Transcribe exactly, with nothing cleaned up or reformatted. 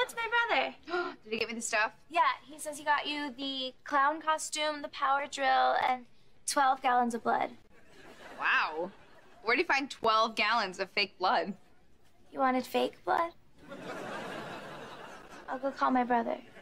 it's my brother. Did he get me the stuff? Yeah, he says he got you the clown costume, the power drill, and twelve gallons of blood. Wow. Where'd he find twelve gallons of fake blood? You wanted fake blood? I'll go call my brother.